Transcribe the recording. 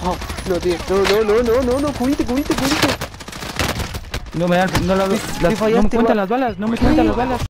Oh, no, tío. No, cubrite. No me dan, no me cuentan las balas, no me cuentan las balas.